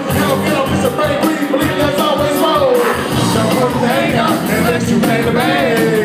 Get up, it's a break, we believe there's always more. So put the hang up and let you play the band.